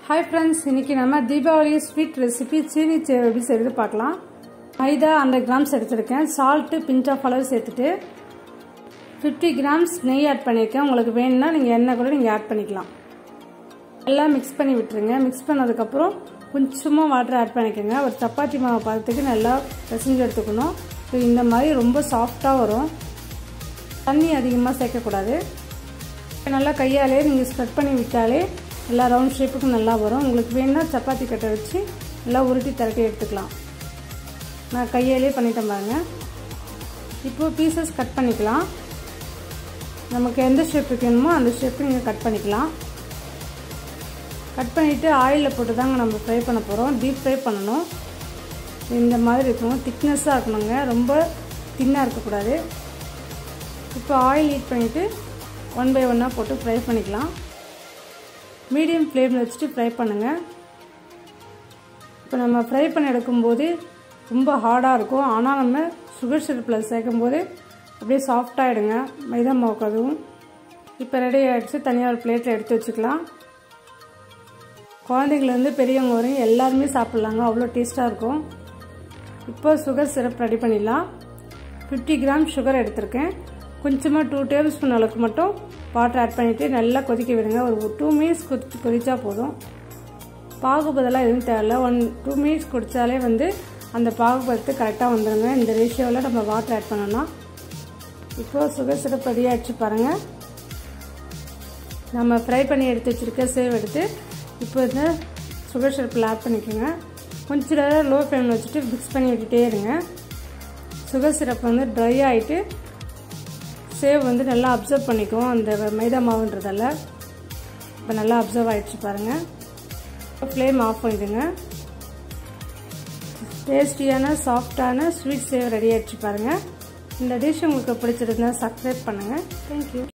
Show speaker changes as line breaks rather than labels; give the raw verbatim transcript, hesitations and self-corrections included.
हाय friends इनकी நம்ம Deepavali sweet recipe சீனி சேவ் எப்படி செய்யறது பார்க்கலாம். மைதா ஹண்ட்ரட் கிராம்ஸ் எடுத்துர்க்கேன். salt pinch of அளவு சேர்த்துட்டு fifty grams நெய் ஆட் பண்ணிருக்கேன். உங்களுக்கு வேணும்னா நீங்க எண்ணெய் கூட நீங்க ஆட் பண்ணிக்கலாம். எல்லாம் mix பண்ணி விட்டுருங்க. mix பண்ணதுக்கு அப்புறம் கொஞ்சமா வாட்டர் ஆட் பண்ணிக்கங்க. ஒரு சப்பாத்தி மாவு பதத்துக்கு நல்லா பிசைஞ்சு எடுத்துக்கணும். இந்த மாதிரி ரொம்ப சாஃப்ட்டா வரும். தண்ணி அதிகமா சேர்க்க கூடாது. நல்லா கையாலே நீங்க ஸ்ப்ரெட் பண்ணி விட்டாலே எல்லா ரவுண்ட் ஷேப்புக்கு நல்லா வரும். உங்களுக்கு வேணும்னா சப்பாத்தி கட்டை வச்சு நல்லா உருட்டி திரட்டி எடுத்துக்கலாம். நான் கையாலே பண்ணிட்டேன் பாருங்க. இப்போ பீசஸ் கட் பண்ணிக்கலாம். நமக்கு எந்த ஷேப்புக்கு வேணுமோ அந்த ஷேப்புக்கு நீங்கள் கட் பண்ணிக்கலாம். கட் பண்ணிவிட்டு ஆயிலில் போட்டு தாங்க நம்ம ஃப்ரை பண்ண போகிறோம். டீப் ஃப்ரை பண்ணணும். இந்த மாதிரி இருக்கணும். திக்னஸ்ஸாக இருக்கணுங்க. ரொம்ப தின்னாக இருக்கக்கூடாது. இப்போ ஆயில் ஹீட் பண்ணிவிட்டு ஒன் பை ஒன்னாக போட்டு ஃப்ரை பண்ணிக்கலாம். மீடியம் ஃப்ளேமில் வச்சுட்டு ஃப்ரை பண்ணுங்கள். இப்போ நம்ம ஃப்ரை பண்ணி எடுக்கும்போது ரொம்ப ஹார்டாக இருக்கும். ஆனால் நம்ம சுகர் சிரப்பில் சேர்க்கும் போது அப்படியே சாஃப்டாகிடுங்க. மைதா மாவுக்கு அதுவும் இப்போ ரெடி ஆகிடுச்சு. தனியாக ஒரு பிளேட்டில் எடுத்து வச்சுக்கலாம். குழந்தைங்கலேருந்து பெரியவங்க வரையும் எல்லாருமே சாப்பிட்லாங்க. அவ்வளோ டேஸ்ட்டாக இருக்கும். இப்போ சுகர் சிரப் ரெடி பண்ணிடலாம். ஃபிஃப்டி கிராம் சுகர் எடுத்திருக்கேன். கொஞ்சமாக டூ டேபிள் ஸ்பூன் அளவுக்கு மட்டும் வாட்டர் ஆட் பண்ணிவிட்டு நல்லா கொதிக்க விடுங்க. ஒரு டூ மினிட்ஸ் கொதிச்சு கொதிச்சா போதும். பாகு பதிலாக எதுவும் தேவையில்ல. ஒன் டூ மினிட்ஸ் குடித்தாலே வந்து அந்த பாகு பதத்து கரெக்டாக வந்துடுங்க. இந்த ரேஷியோவில் நம்ம வாட்டர் ஆட் பண்ணலாம். இப்போது சுகர் சிரப் ரெடி ஆகிடுச்சு பாருங்கள். நம்ம ஃப்ரை பண்ணி எடுத்து வச்சுருக்க சேவ் எடுத்து இப்போ இந்த சுகர் சிரப்பில் ஆட் பண்ணிக்கோங்க. கொஞ்சம் நேரம் லோ ஃப்ளேமில் வச்சுட்டு மிக்ஸ் பண்ணி விட்டுட்டே இருங்க. சுகர் சிரப் வந்து ட்ரை ஆகிட்டு சேவ் வந்து நல்லா அப்சர்வ் பண்ணிக்கும் அந்த மைதா மாவுன்றதால. இப்போ நல்லா அப்சர்வ் ஆகிடுச்சு பாருங்கள். ஃப்ளேம் ஆஃப் பண்ணிடுங்க. டேஸ்டியான சாஃப்டான ஸ்வீட் சேவ் ரெடி ஆகிடுச்சு பாருங்கள். இந்த டிஷ் உங்களுக்கு பிடிச்சிருந்தா சப்ஸ்கிரைப் பண்ணுங்கள். தேங்க்யூ.